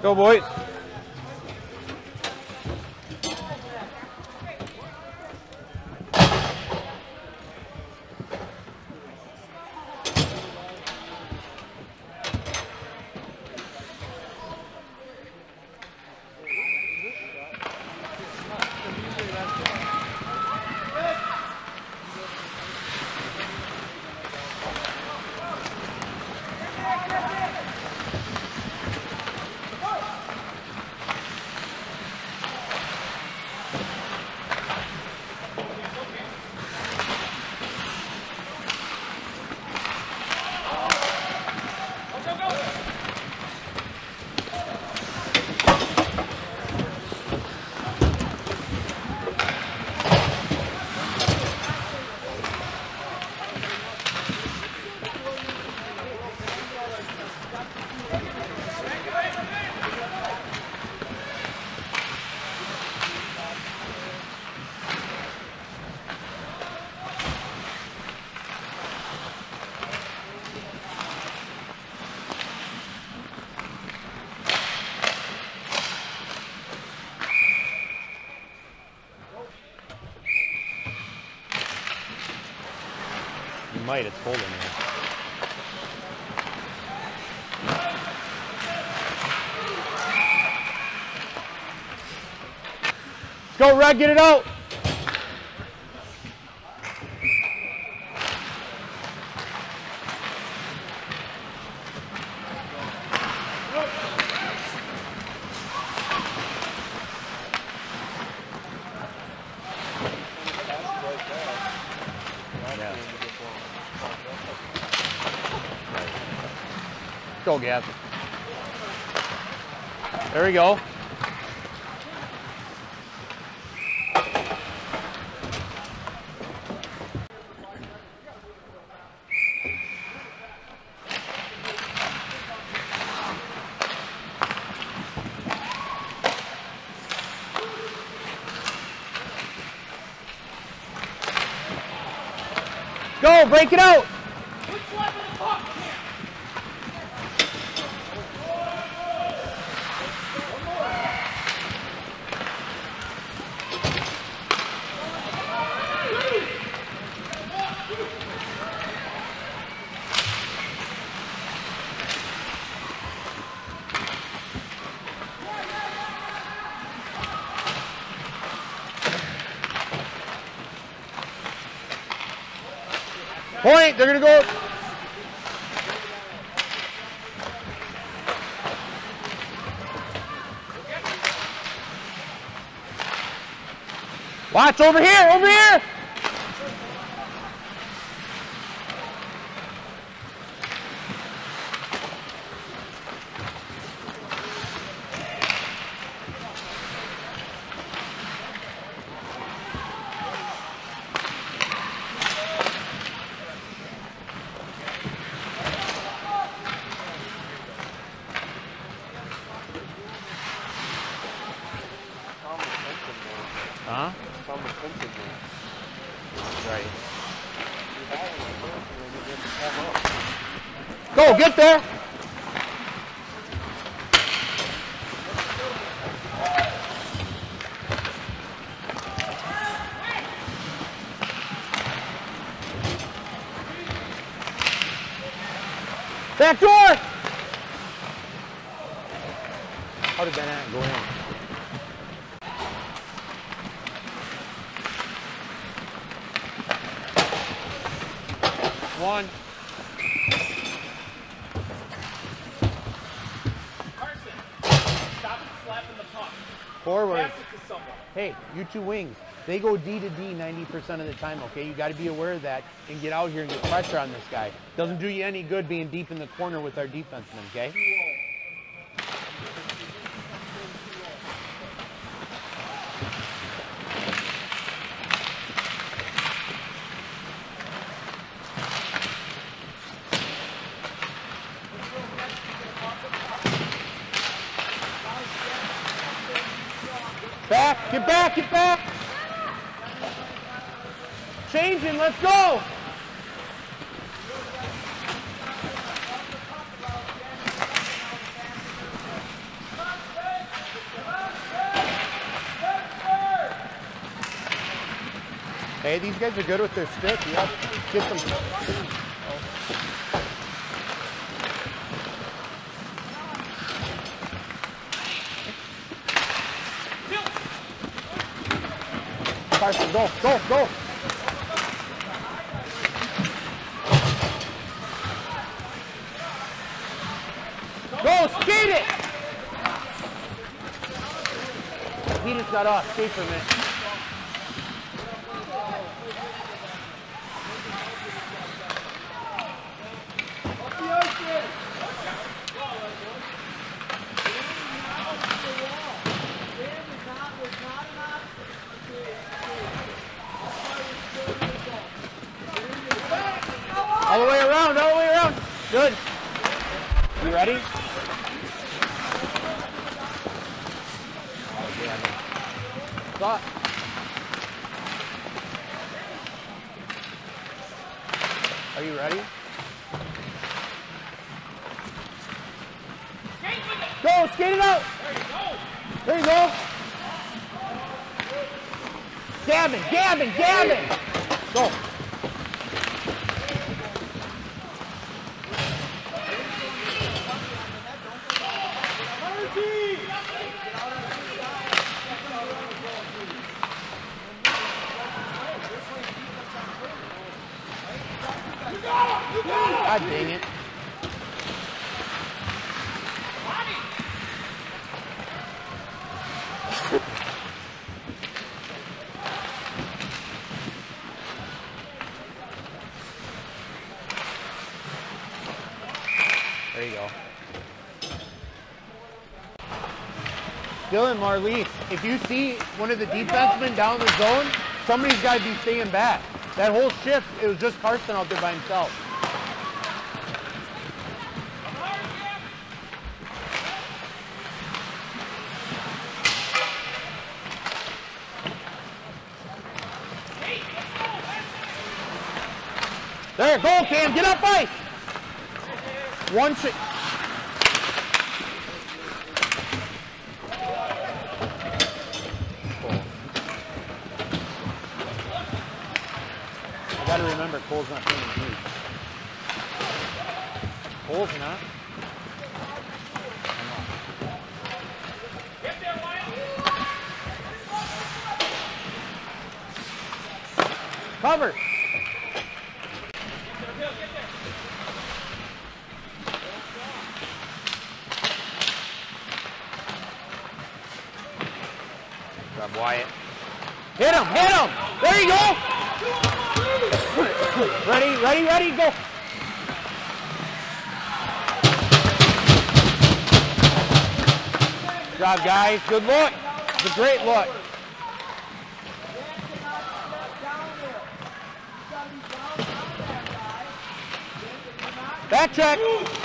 go, boys. You might, it's cold in here. Let's go, Red, get it out. Go, Gav. There we go. Go, break it out. Point, they're gonna go. Watch over here, over here. Huh? Right. Go, get there. Back door. How did that go in? One. Carson, stop slapping the puck. Forward. Hey, you two wings. They go D to D 90% of the time, okay? You got to be aware of that and get out here and get pressure on this guy. Doesn't do you any good being deep in the corner with our defensemen, okay? Back, get back, get back. Changing, let's go. Hey, these guys are good with their stick. You have to get them. Carson, go, go, go. Go, skate it! He just got off. Skate for a minute. All the way around, all the way around. Good. You ready? Oh, damn it. Stop. Are you ready? Go, skate it out. There you go. Gabbing, gabbing, gabbing. Go. God dang it. There you go. Dylan, Marlise, if you see one of the defensemen down the zone, somebody's got to be staying back. That whole shift, it was just Carson out there by himself. There, go, Cam, get up ice. One shot. I gotta remember, Cole's not playing deep. Cole's not? Cover. Grab Wyatt. Hit him, hit him. There you go. Ready, ready, ready, go. Good job, guys. Good look. It's a great look. Back check.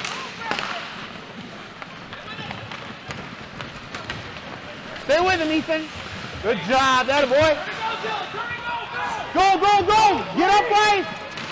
Stay with him, Ethan. Good job, that boy. Go, go, go. Get up, guys.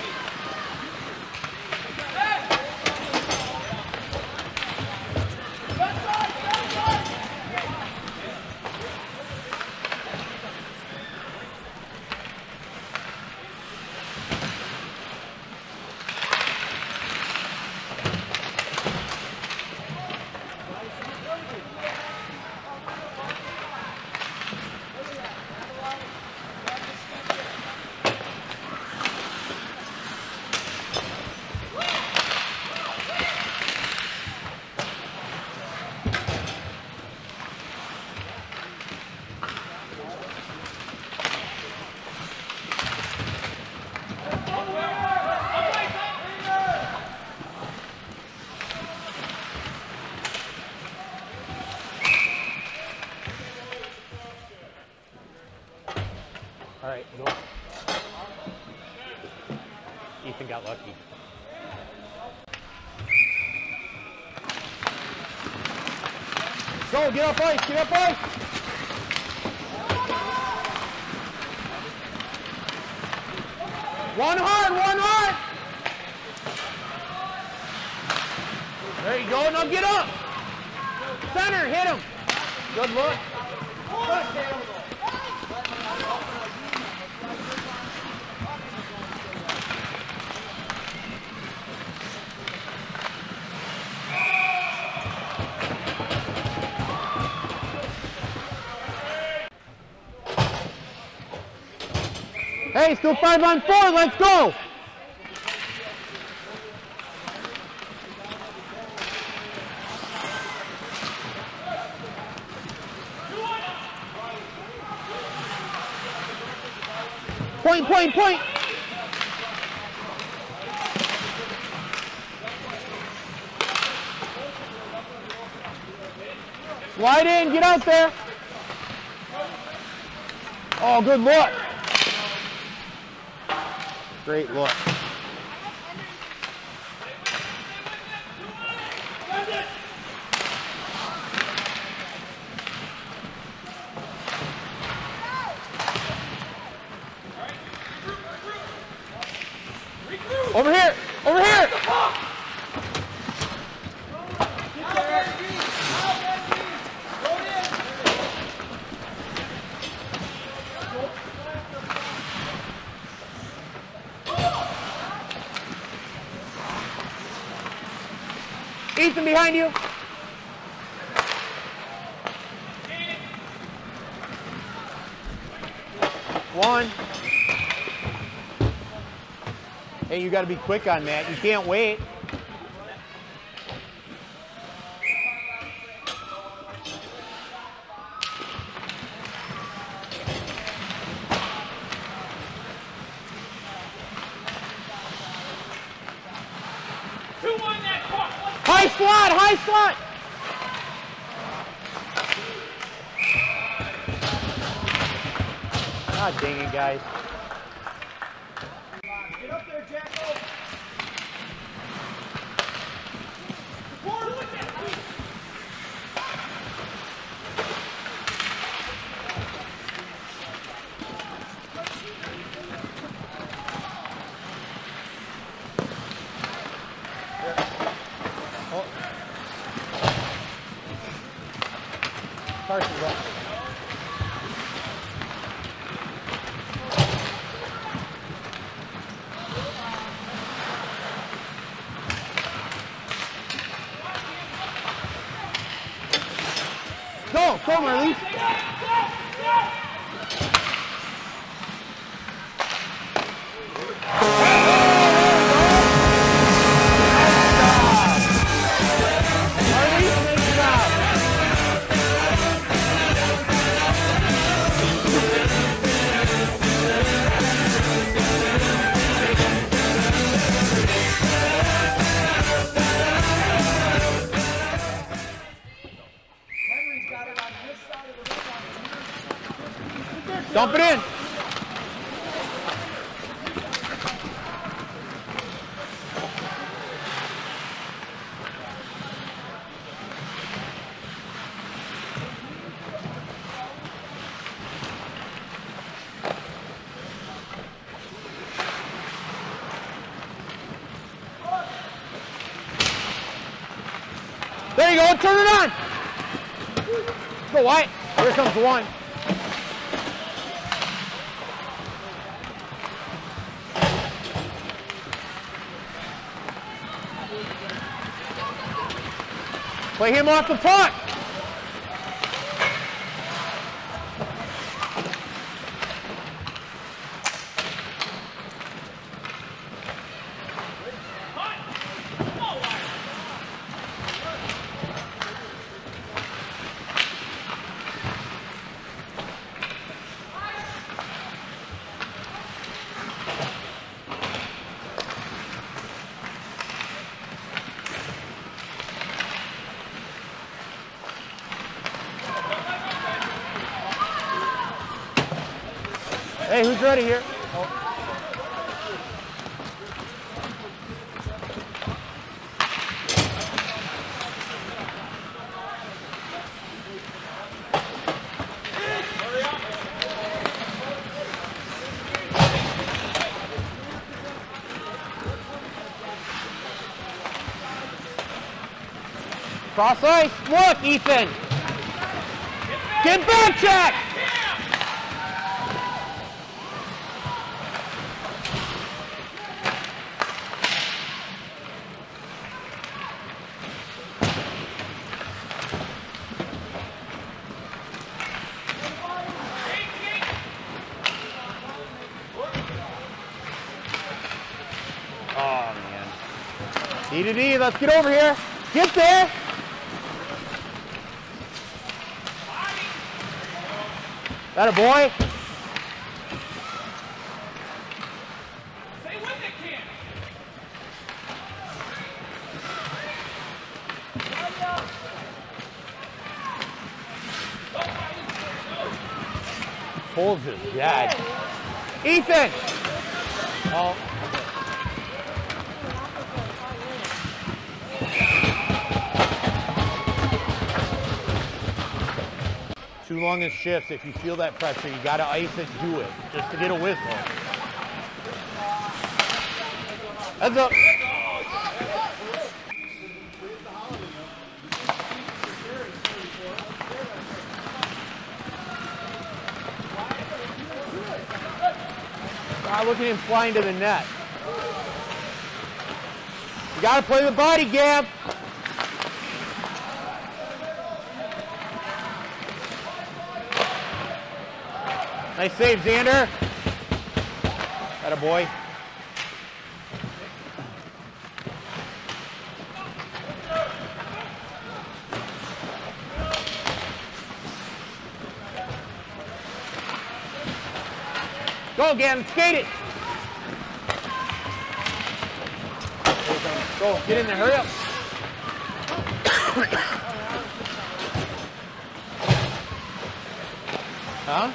All right, go. Ethan got lucky. Go, get up ice, get up ice. One hard, one hard. There you go, now get up. Center, hit him. Good look. Hey, still 5-on-4. Let's go. Point, point, point. Slide in, get out there. Oh, good look. Great look. Over here, over here. Ethan behind you. One. Hey, you got to be quick on that. You can't wait. High slot, high slot. God dang it, guys. Get up there, Jacko. Carson's up. Go, Marley. Dump it in. There you go, turn it on. Go White. Here comes the one. Play him off the puck. Hey, who's ready here? Oh. Cross ice. Look, Ethan. Get back check. D to D, let's get over here. Get there. That a boy? Stay with it, kid. Holds his dad. Ethan! Oh. Two longest shifts. If you feel that pressure, you got to ice it, do it, just to get a whistle. Heads up. Look at him flying to the net. You got to play the body, Gab. Nice save, Xander. That a boy. Go, Gavin, skate it. Go, get in there, hurry up. Huh?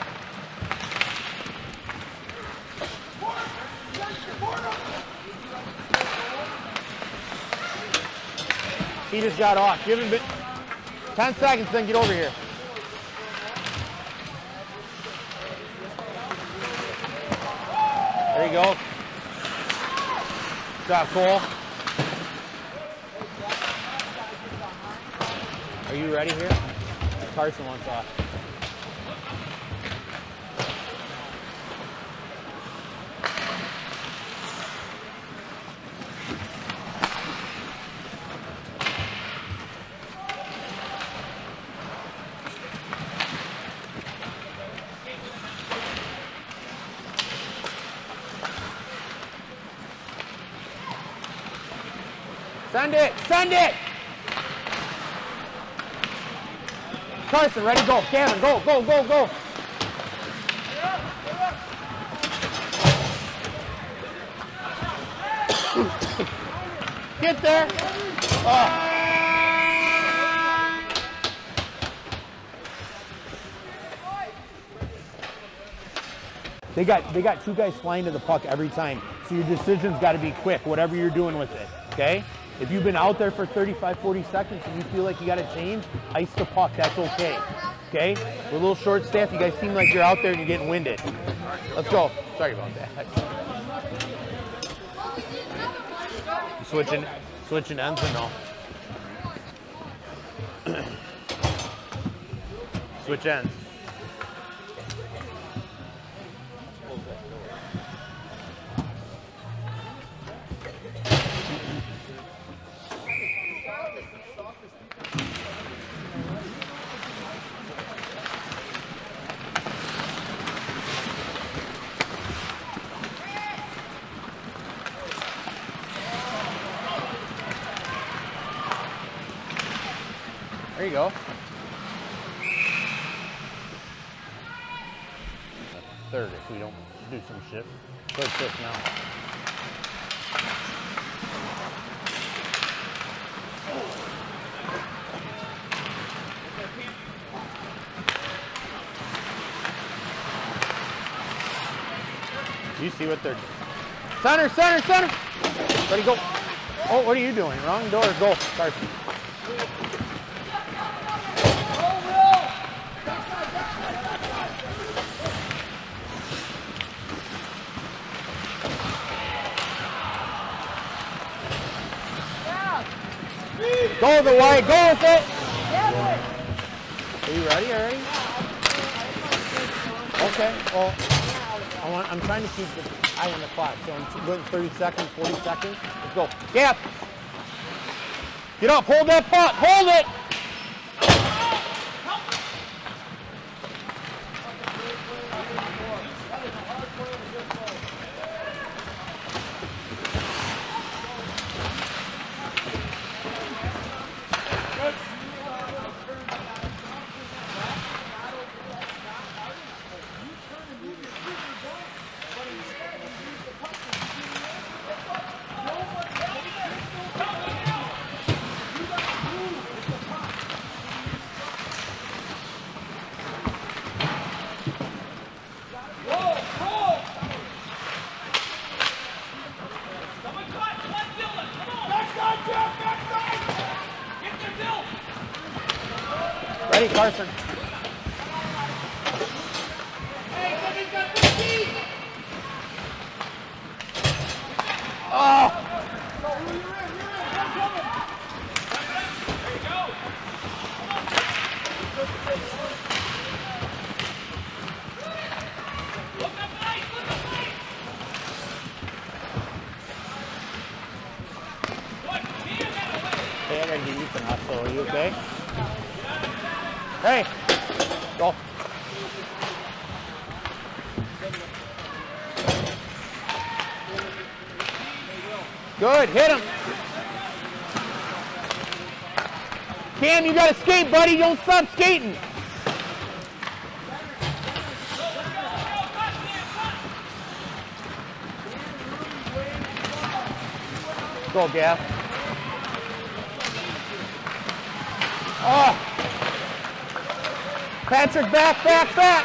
He just got off. Give him 10 seconds, then get over here. There you go. Good job, Cole. Are you ready here? Carson wants off. Send it! Send it! Carson, ready, go. Cameron, go, go, go, go. Get there. Oh. They got two guys flying to the puck every time. So your decision's got to be quick, whatever you're doing with it, okay? If you've been out there for 35, 40 seconds and you feel like you got to change, ice the puck, that's okay, okay? We're a little short staff, you guys seem like you're out there and you're getting winded. Let's go. Sorry about that. Switching ends or no? Switch ends. There you go. Third if we don't do some shit. Third shift now. You see what they're doing. Center, center, center! Ready, go. Oh, what are you doing? Wrong door, go. Carson. Go the way, go with it! Are you ready already? Okay, well, I'm trying to keep the eye on the clock, so I'm going 30 seconds, 40 seconds. Let's go. Gap! Get up, hold that puck, hold it! Ready, Carson? Oh! Hey, I gotta get Ethan off, so are you okay? Hey! Go. Good, hit him. Cam, you gotta skate, buddy. Don't stop skating. Go, Gaff. Oh! Patrick, back, back, back.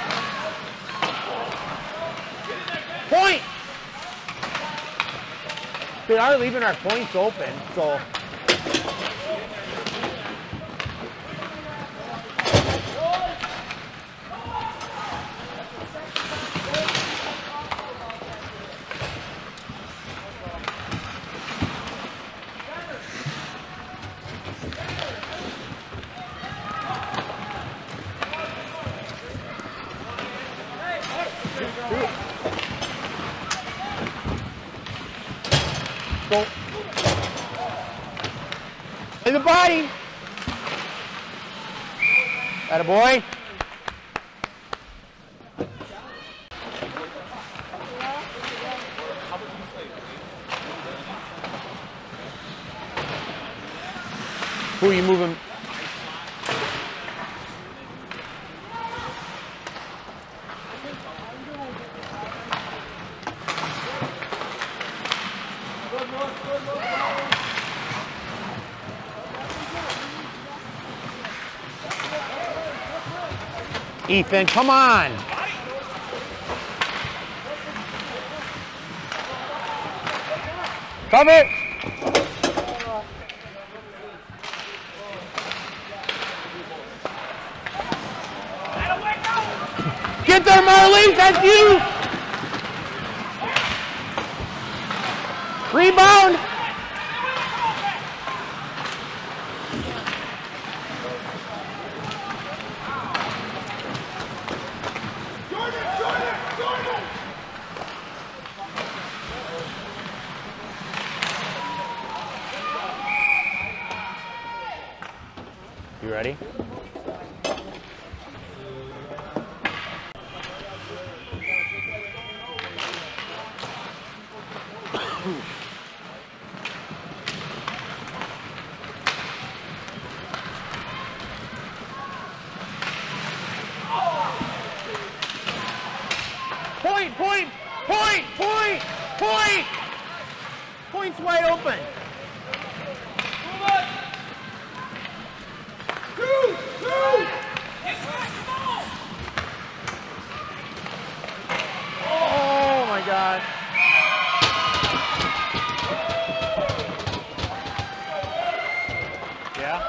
Point. They are leaving our points open, so. Go. In the body. Attaboy. Who are you moving? Ethan, come on. Cover. Get there, Marlene, that's you. Rebound. You ready? Point, point, point, point, point. Point's wide open. Oh my God. Yeah.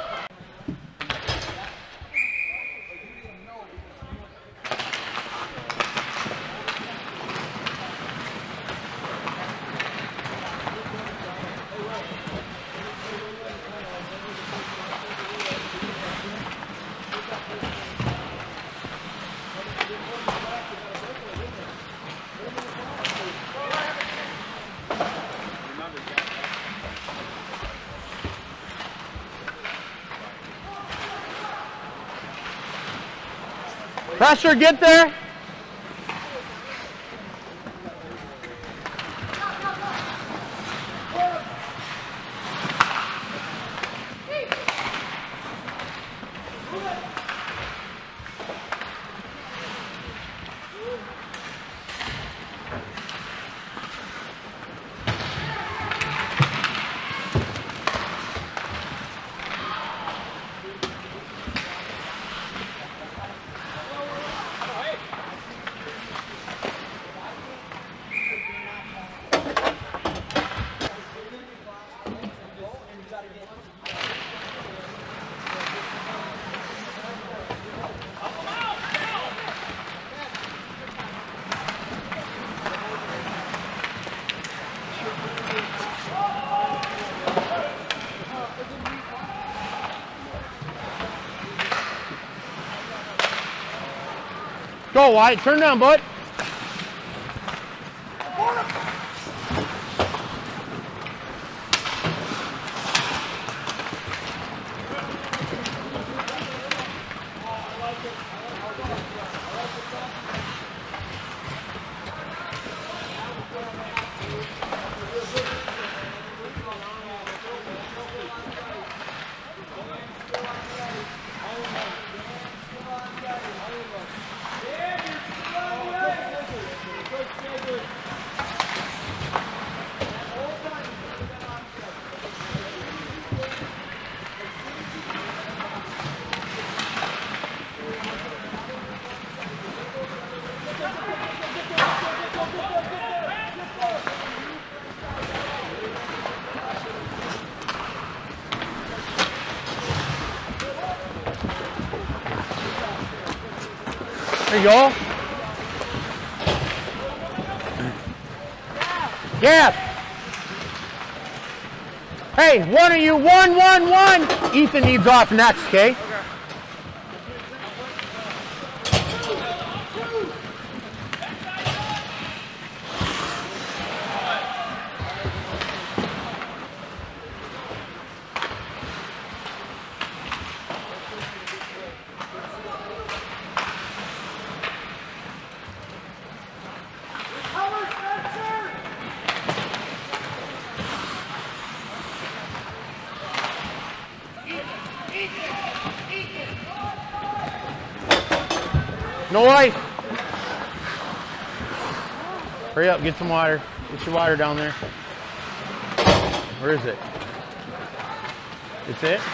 Pressure, get there. Go, Wyatt. Turn down, bud. There you go. Yeah. Hey, one of you, one. Ethan needs off next, okay? No life. Hurry up, get some water. Get your water down there. Where is it? It's it?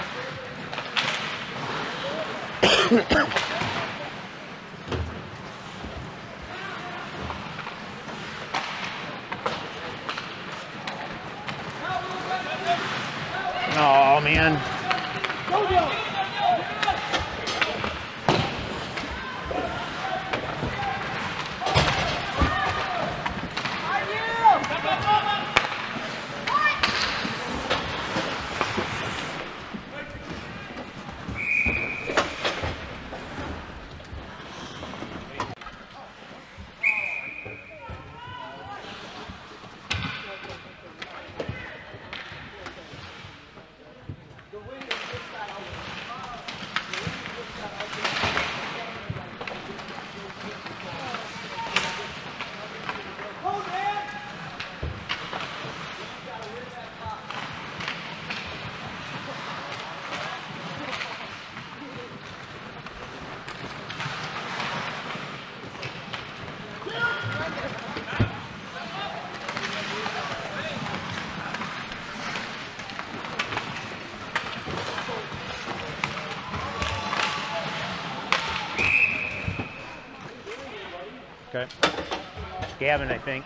Oh, man. Okay. Gavin, I think.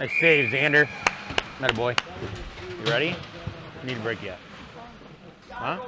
Nice save, Xander. Atta boy. You ready? Need a break yet? Huh?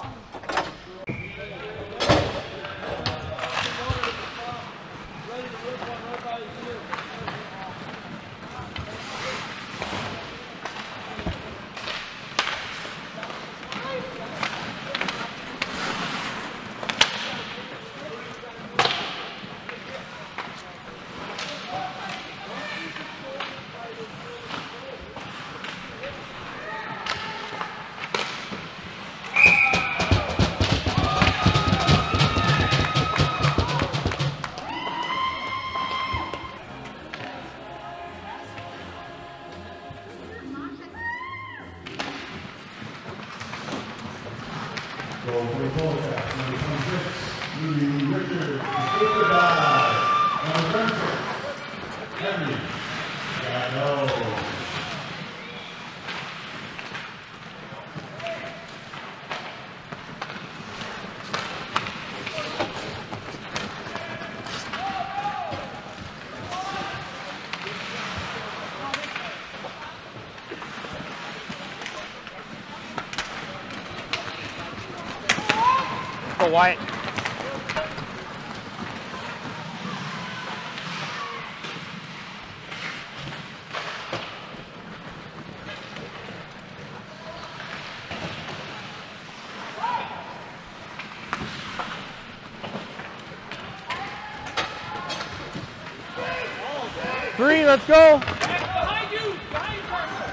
Go Wyatt. Three, let's go. Behind you, partner.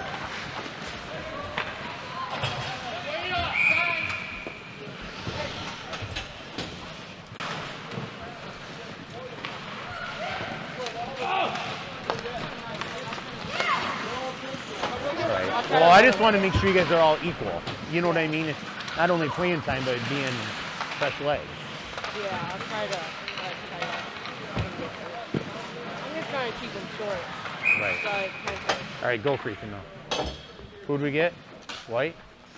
Right. Well, I just want to make sure you guys are all equal. You know what I mean? It's not only playing time, but being special ed. Yeah, I'll try to. I'm just trying to keep them short. Right. So I can't. All right, go for Ethan now. Who'd we get? White?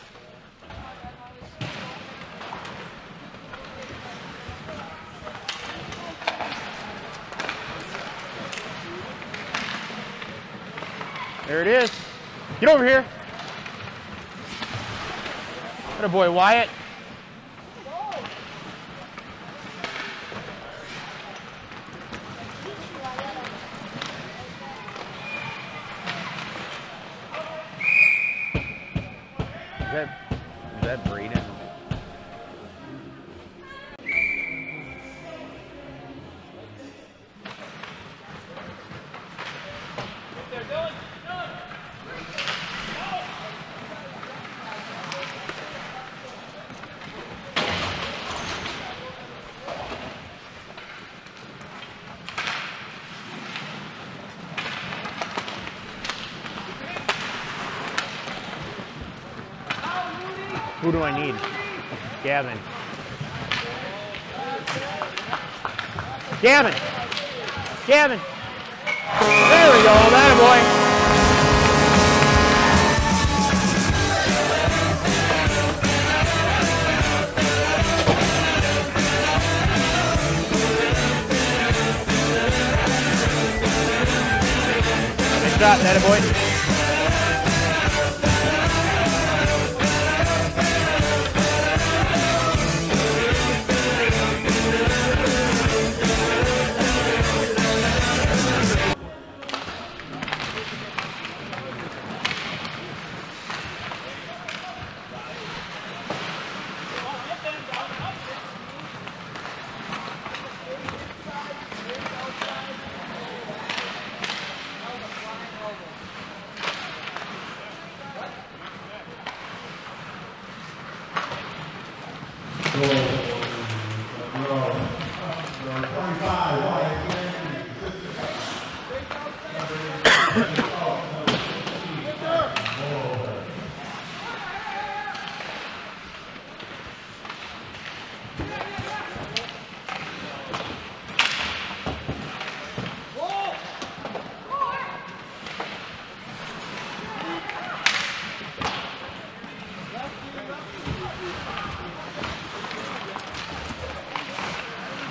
There it is. Get over here. Atta boy, Wyatt. Is that Braden? Who do I need? Gavin. Gavin! Gavin! There we go, that boy. Nice shot, that boy.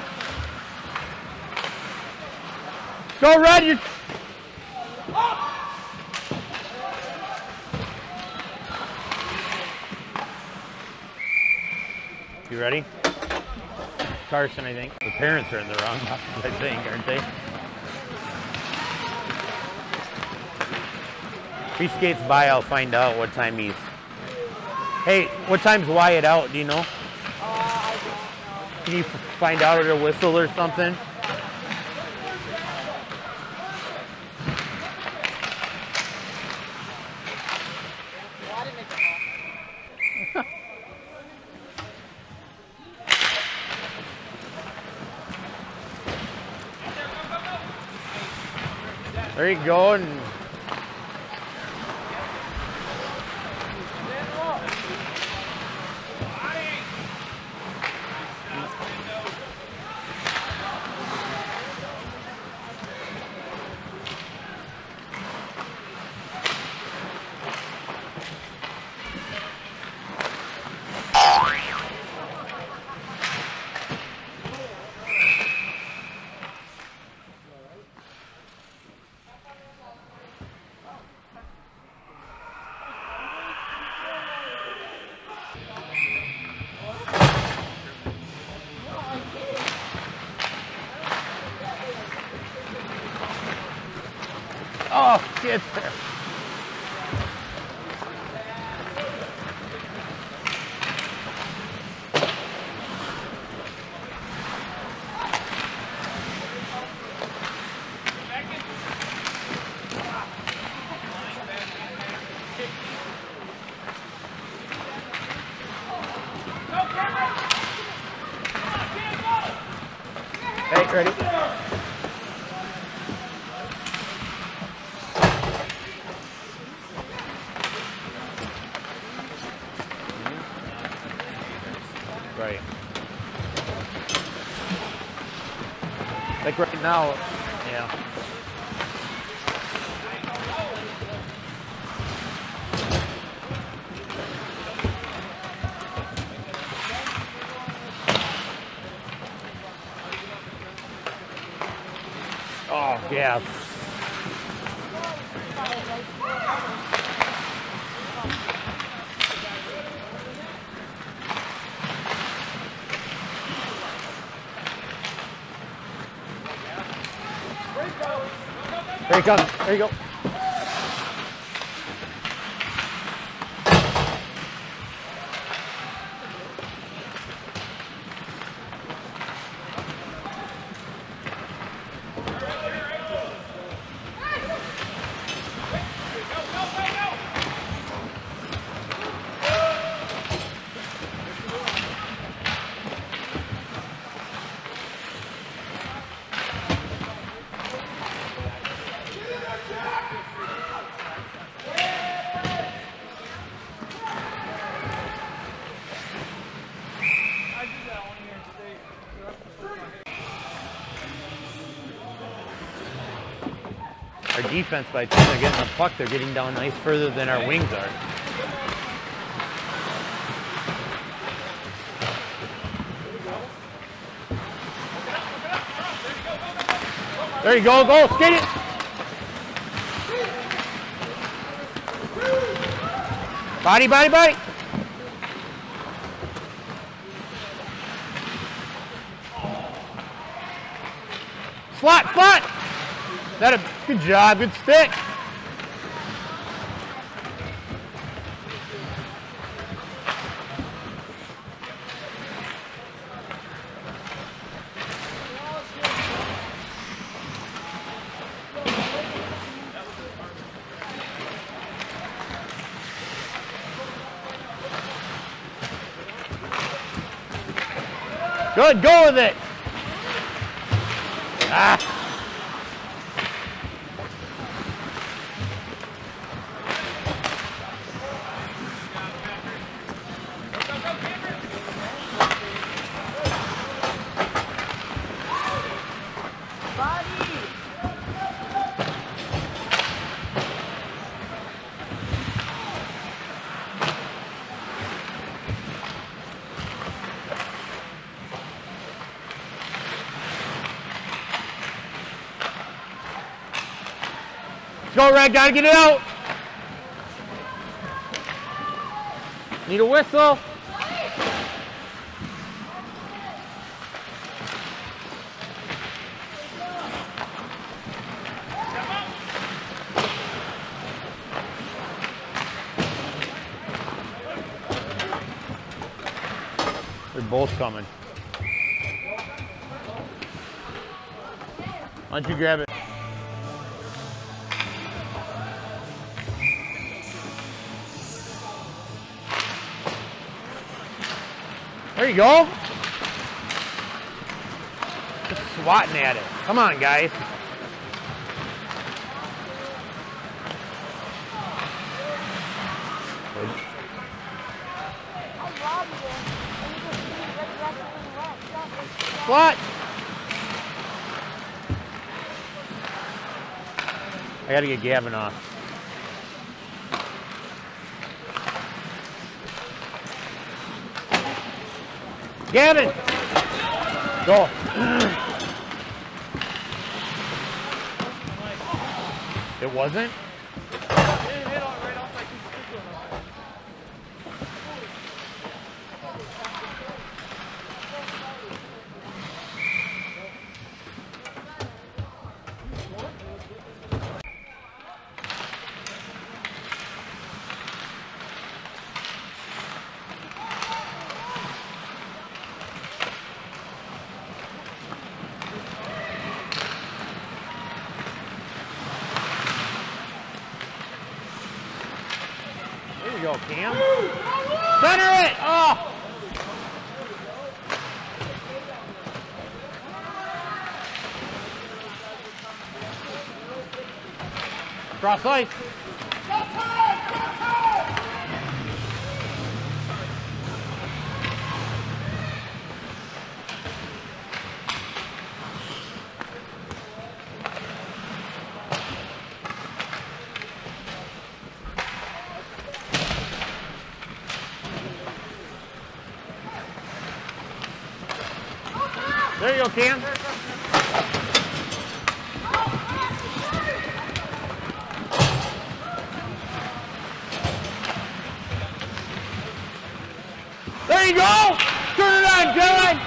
Go, Red! You... You ready? Carson, I think. The parents are in the wrong house, I think, aren't they? If he skates by, I'll find out what time he's... Hey, what time's Wyatt out? Do you know? I don't know. Can you find out at a whistle or something? Why didn't make the ball? There you go. And oh, get there. Hey, ready? Right. Like right now, yeah. Oh, yeah. There he comes. There you go. Our defense, by the time they're getting the puck, they're getting down ice further than our wings are. There you go, go, skate it! Body, body, body! Slot, slot! That a good job, good stick. Good, go with it. Ah. Let's go, Red, gotta get it out. Need a whistle. They're both coming. Why don't you grab it? There you go. Just swatting at it. Come on, guys. What? I gotta get Gavin off. Gavin! Go. It wasn't? There you go, Cam. Center it! Oh! Cross ice. There you go, Cam. There you go! Turn it on, Dylan!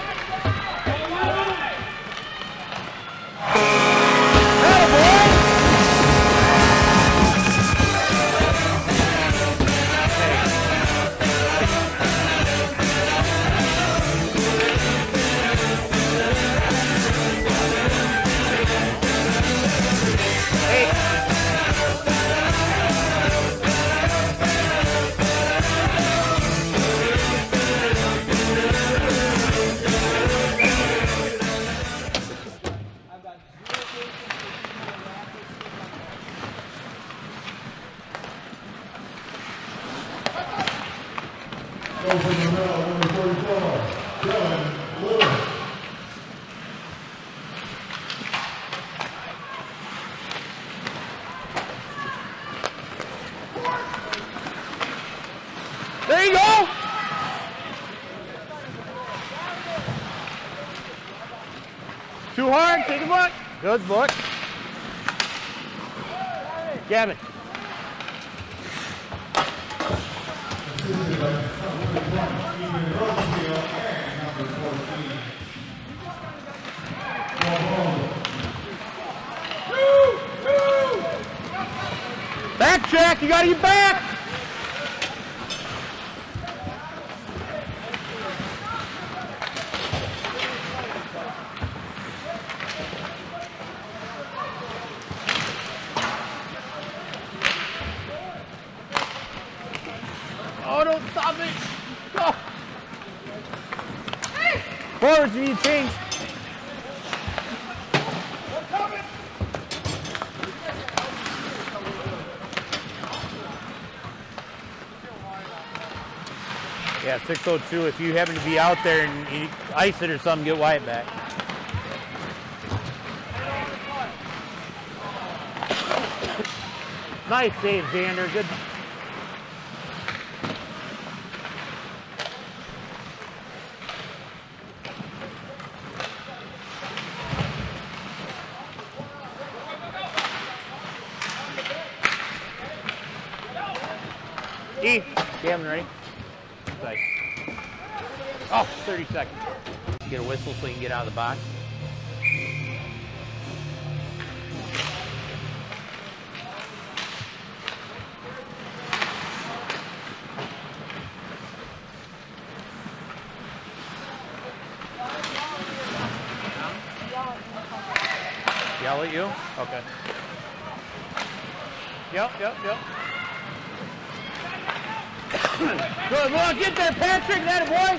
There you go! Too hard, take a look. Good look. Gavin. Back check, you gotta get back! Oh, don't stop it! Go! Forwards, you need to change. Yeah, 6:02. If you happen to be out there and you ice it or something, get Wyatt back. Nice save, Xander. Good. E, Gavin, ready? Like, oh, 30 seconds. Get a whistle so you can get out of the box. yell at you? Okay. Yep. Good, look, get there, Patrick, that boy.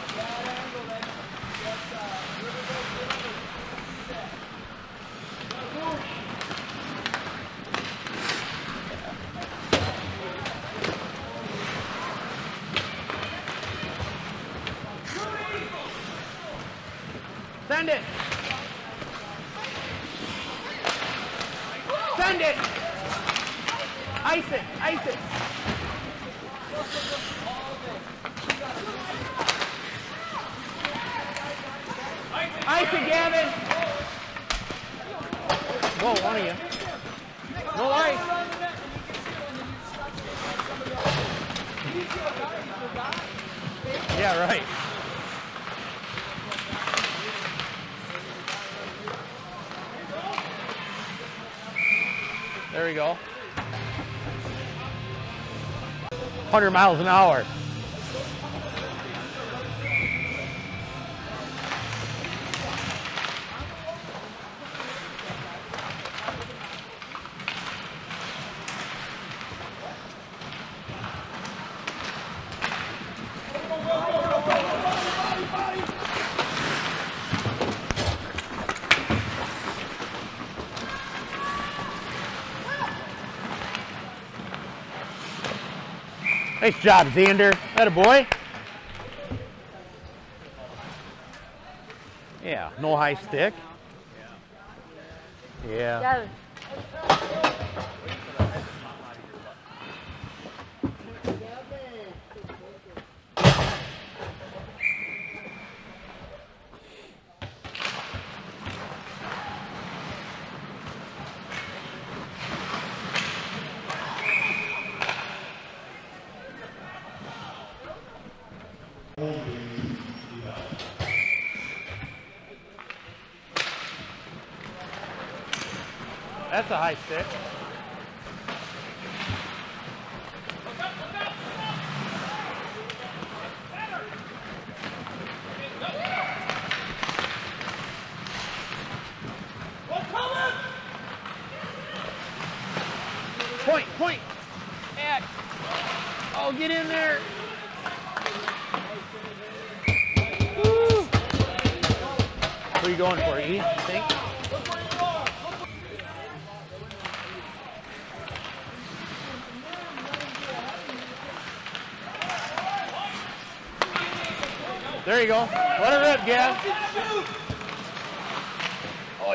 Send it. Send it. Ice it. Ice it, Gavin. Whoa, one of you. No ice. Yeah, right. There we go. 100 miles an hour. Nice job, Xander. Atta boy. Yeah, no high stick. Yeah. That's a high stick. Point. Oh, get in there. Woo. What are you going for, E, you think? There you go. Let it rip, Gav. Oh,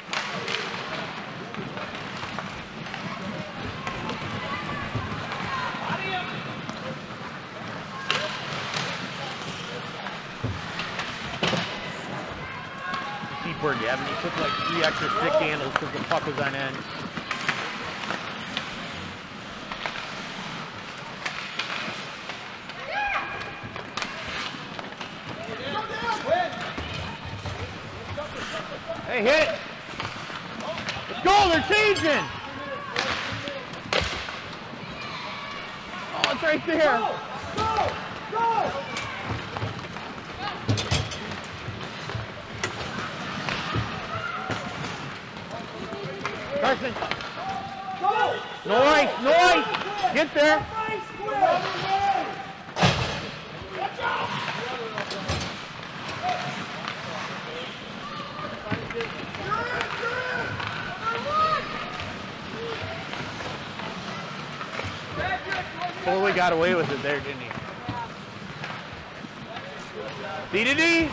keep word, Gavin. He took like 3 extra stick handles because the puck was on end. Hey, hit! Let's go, they're changing! Oh, it's right there! Go! Carson! No ice! Get there! Totally got away with it there, didn't he? D-to-D!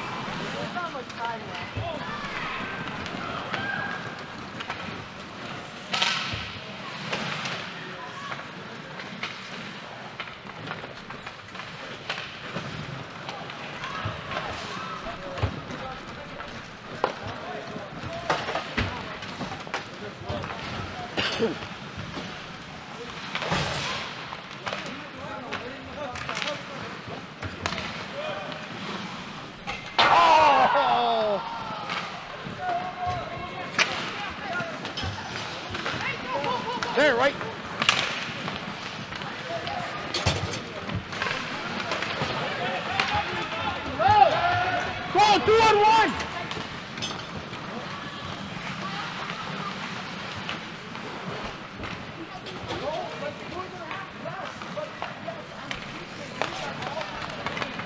There, right. Go, 2-on-1.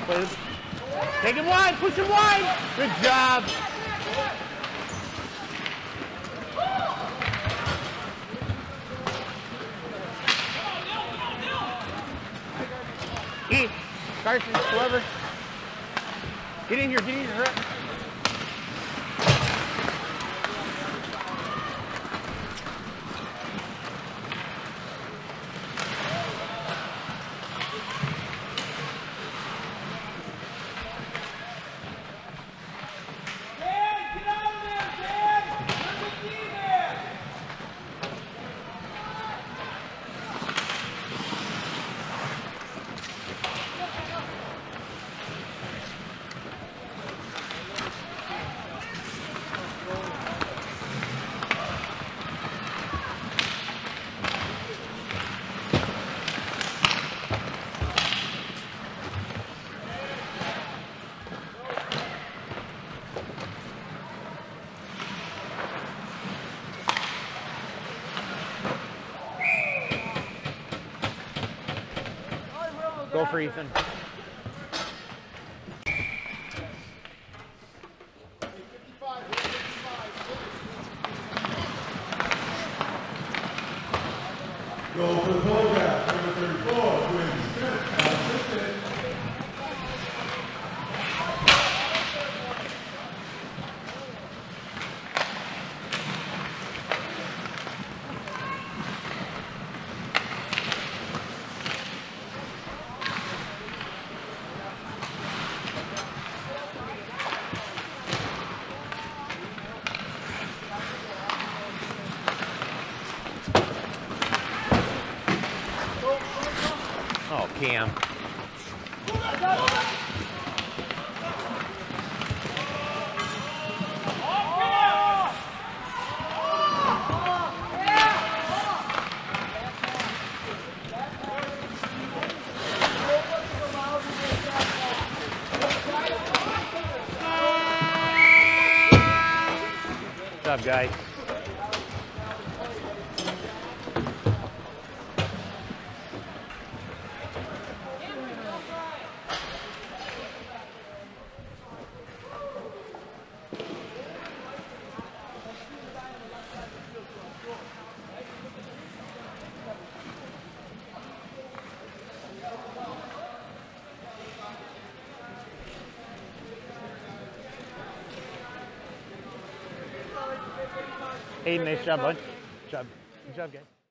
Play this. Take him wide. Push him wide. Good job. Eat. Carson, whoever. Get in here. Get in here. Go for Ethan. Go for the photograph, number 34, Quinn Smith, assistant. Oh, Cam. Good job, guys. Hey, nice job, bud. Good job. Good job, guys.